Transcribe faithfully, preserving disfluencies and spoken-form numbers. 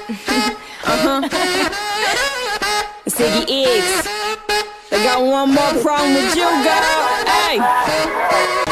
uh-huh. It's Iggy Iggs. I got one more problem with you, girl. Hey.